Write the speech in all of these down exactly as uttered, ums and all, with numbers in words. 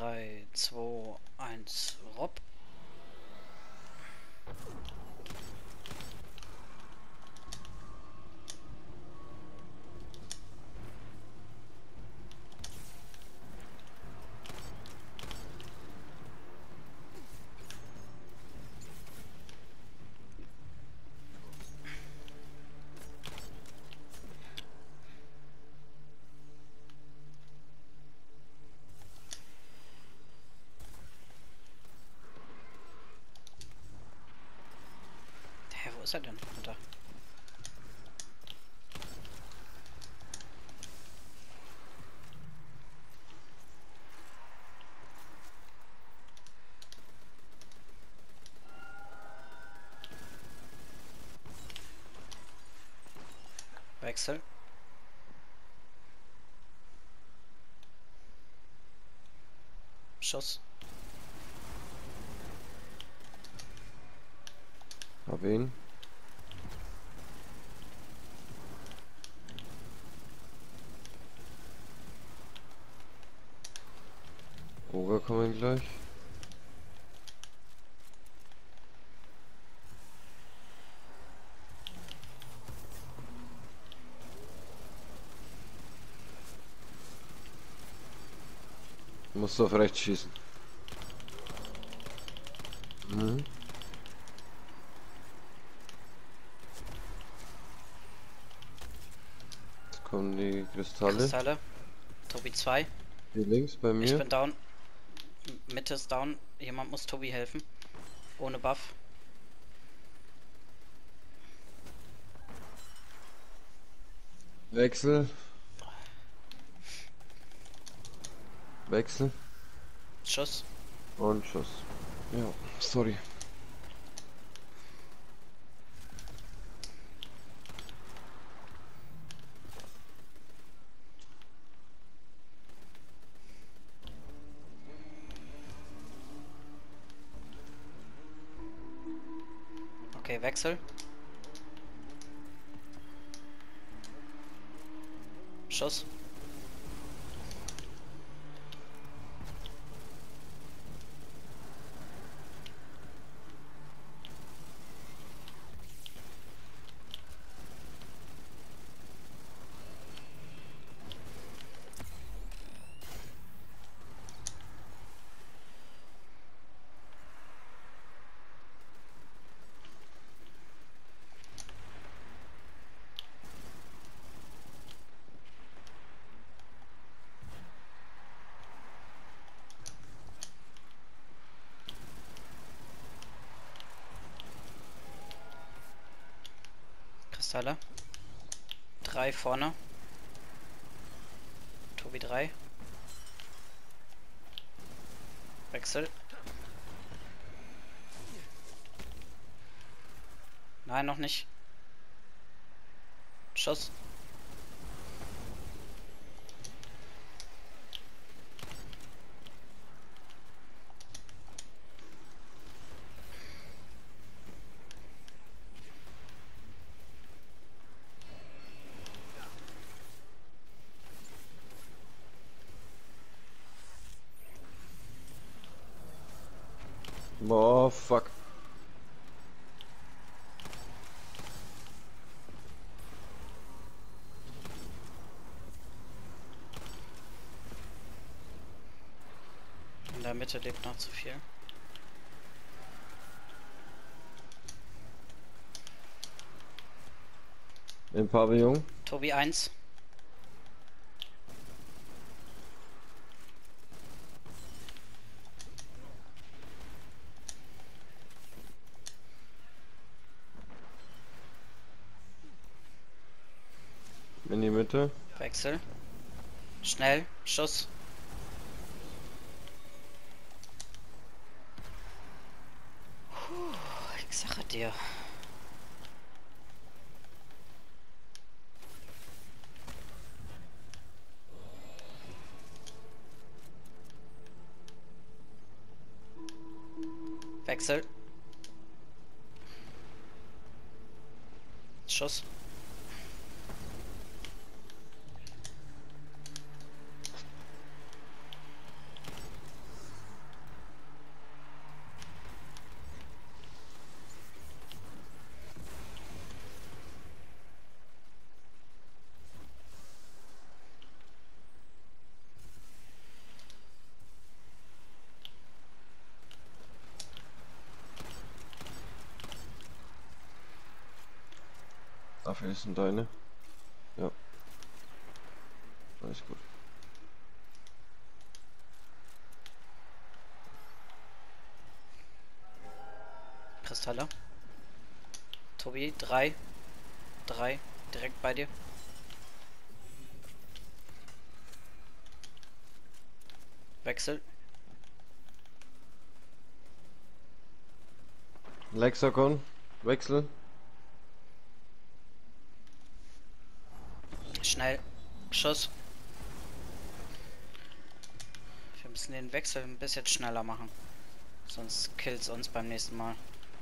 drei, zwei, eins, Rob. Hä, wo ist er denn? Da. Wechsel. Schuss. Hab ihn. Oger kommen gleich. Musst du auf rechts schießen. Mhm. Jetzt kommen die Kristalle. Kristalle. Tobi zwei. Hier links bei Ich mir. bin down. M- Mitte ist down. Jemand muss Tobi helfen. Ohne Buff. Wechsel. Wechsel. Schuss. Und Schuss. Ja, sorry. Okay, Wechsel. Schuss. Kristalle. Drei vorne. Tobi drei. Wechsel. Nein, noch nicht. Schuss. Oh, fuck. In der Mitte lebt noch zu viel. Im Pavillon. Tobi eins. In die Mitte. Wechsel. Schnell. Schuss. Puh, ich sage dir. Wechsel. Schuss. Waffe ist denn deine? Ja. Alles gut. Kristalle. Tobi, drei. Drei. Direkt bei dir. Wechsel. Lexikon. Wechsel. Schnell. Schuss. Wir müssen den Wechsel ein bisschen schneller machen. Sonst kills uns beim nächsten Mal.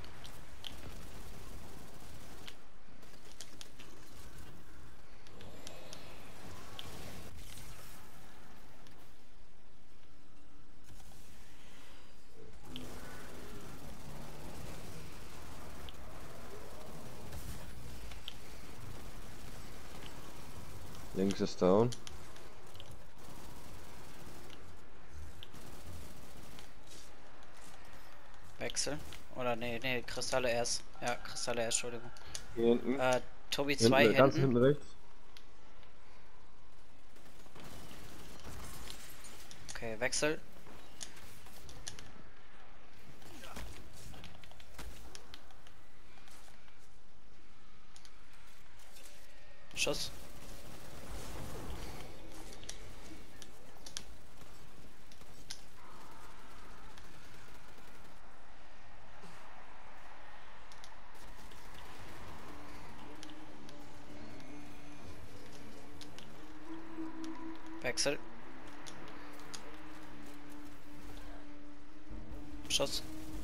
Links ist down. Wechsel. Oder nee, nee, Kristalle erst. Ja, Kristalle erst, Entschuldigung. Hier hinten. Äh, Tobi Hinten, zwei ganz hinten. hinten rechts. Okay, Wechsel. Schuss. Wechsel. Schuss.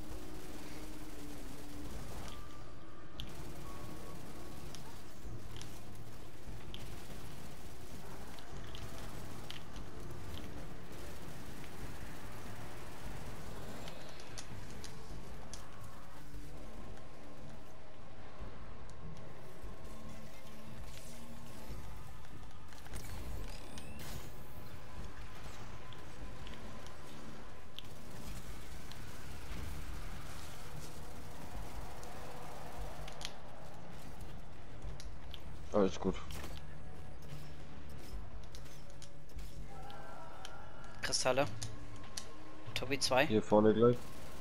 Alles gut. Kristalle. Tobi zwei. Hier vorne gleich.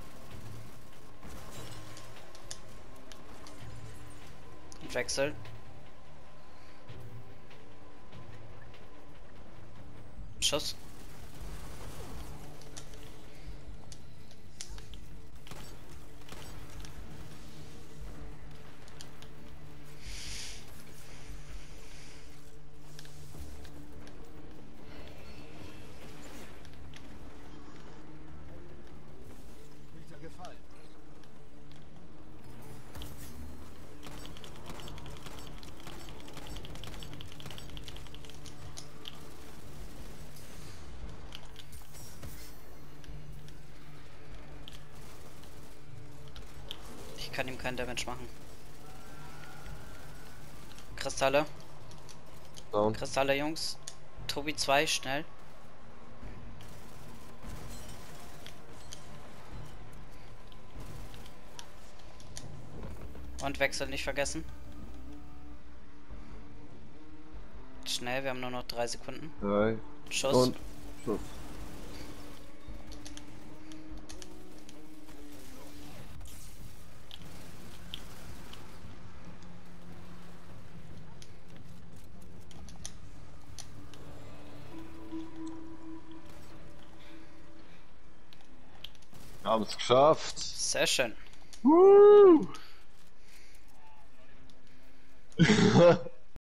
Wechsel. Schuss. Ich kann ihm keinen Damage machen. Kristalle. Down. Kristalle, Jungs. Tobi zwei, schnell. Und Wechsel nicht vergessen. Schnell, wir haben nur noch drei Sekunden. Drei. Schuss. Und Schuss. Haben es geschafft. Sehr schön. Woo!